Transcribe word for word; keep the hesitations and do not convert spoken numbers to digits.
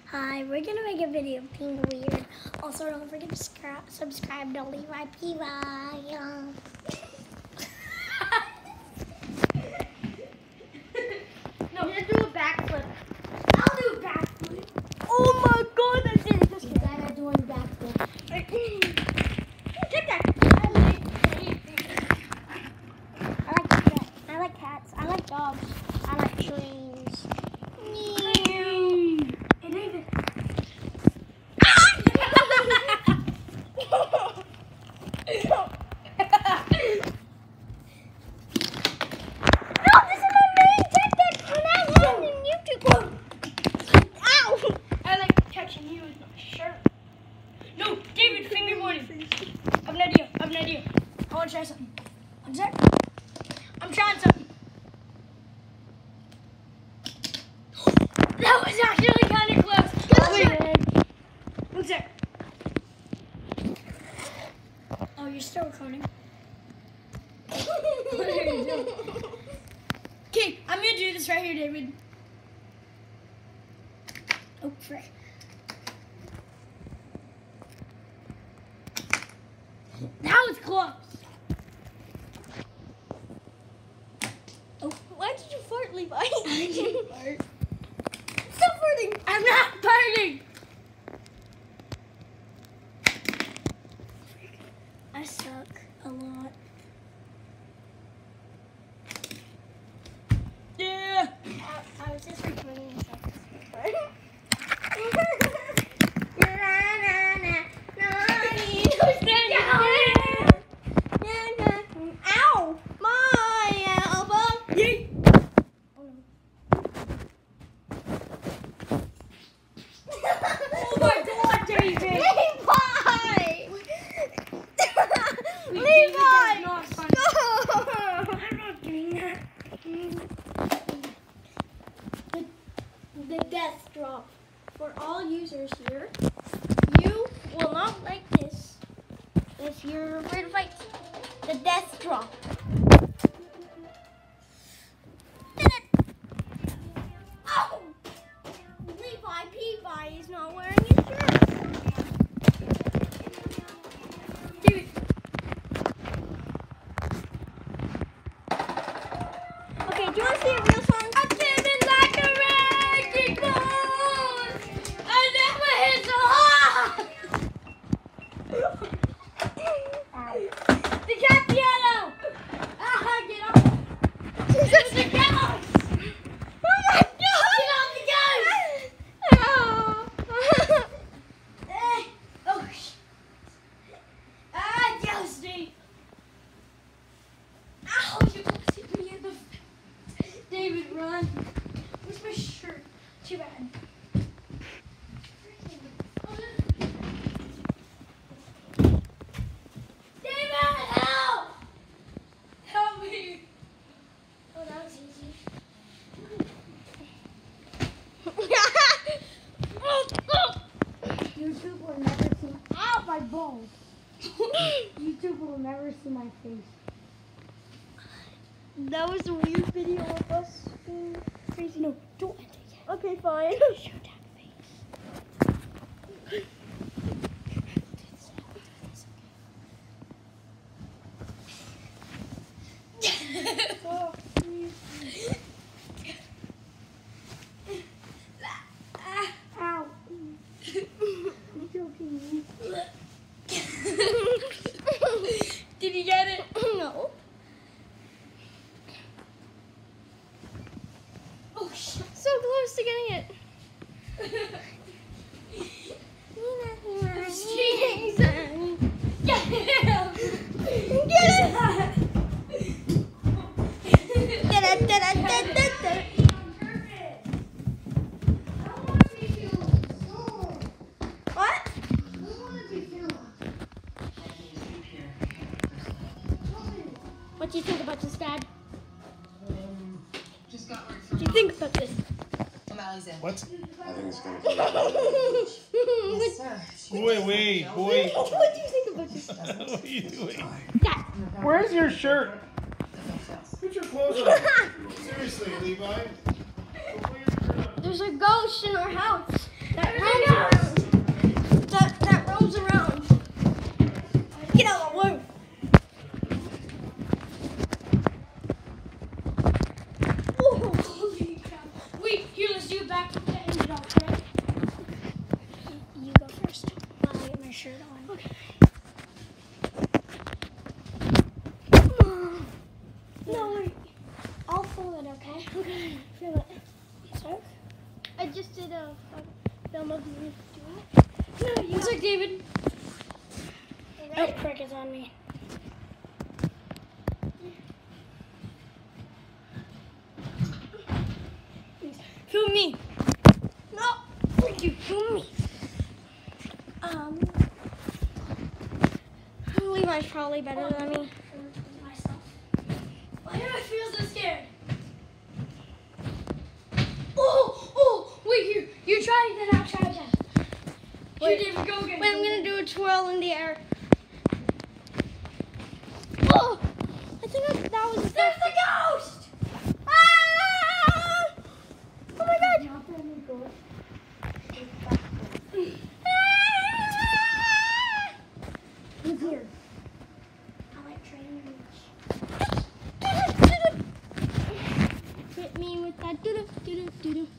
Hi, we're gonna make a video of being weird. Also, don't forget to subscribe, subscribe to Levi, Pevi. Um. No, you're gonna do a backflip. I'll do a backflip. Oh my god, I did it. Just kidding, I'm not doing backflip. Take that. I like cats. I like cats. I like dogs. I like trains. It ain't even. You with my shirt. No, David, finger warning. I have an idea. I have an idea. I want to try something. I'm sorry. I'm trying something. That was actually kind of close. Go Wait. What's that? Oh, you're still recording. Okay, I'm gonna do this right here, David. Oh, frick. That was close. Oh, why did you fart, Levi? I didn't fart. Stop farting. I'm not farting. I suck a lot. Yeah. I, I was just recording myself. Ow! My elbow! Yeet. Oh my god, David! Levi! Wait, Levi! David, that's not funny. Stop! I'm not doing that. The, the death drop for all users here. You will not like this if you're afraid to fight. The death drop. Oh! Levi Pevi is not wearing his shirt. David. Okay, do you want to see a real song? I'm feeling like a wrecking ball. I never hit so hard. The cat's yellow. Ah, get off. There's a ghost. Oh my god! Get off the ghost. Oh. Eh, oh, sh- ah, ghosty. Ow, you almost hit me in the face. David, run. Where's my shirt? Too bad. David, help! Help me. Oh, that was easy. YouTube will never see my, ow, my balls. YouTube will never see my face. That was a weird video of us being crazy. No, don't end it yet. Okay, fine. Show that face. Oh, please. Ow. I'm joking. Did you get it? No. Oh, shit. So close to getting it. Get him! Get it! Da-da-da-da-da-da. What? What do you think about this, Dad? Um, just got word What from do you think about this? O'Malley's in. What? I think it's gonna come out. Yes, sir. She Wait, wait, wait. What do you think about this? What are you doing? Dad. Where's your shirt? Put your clothes on. Seriously, Levi. There's a ghost in our house. That roams around. That, that roams around. Get out of the way. Oh, holy crap. Wait, here, let's do it back to the end off, right? You go first while I get my shirt on. Okay. No, wait. I'll film it, okay? Okay. Film it. Sorry? I just did a, a film of me doing it. No, you One sec, David. Oh, frick is on me. Film me. No! Thank you. Film me. Um, Levi's probably better than me. Myself. Why do I feel so scared? Oh, oh, wait, here. You try it, then I'll try it. Here, Wait. David, go again. Wait, I'm gonna do a twirl in the air. Oh! I think I, that was There's the ghost! Ah! Oh my god! Ah! Who's here? I like training. Hit me with that doo doo doo doo doo.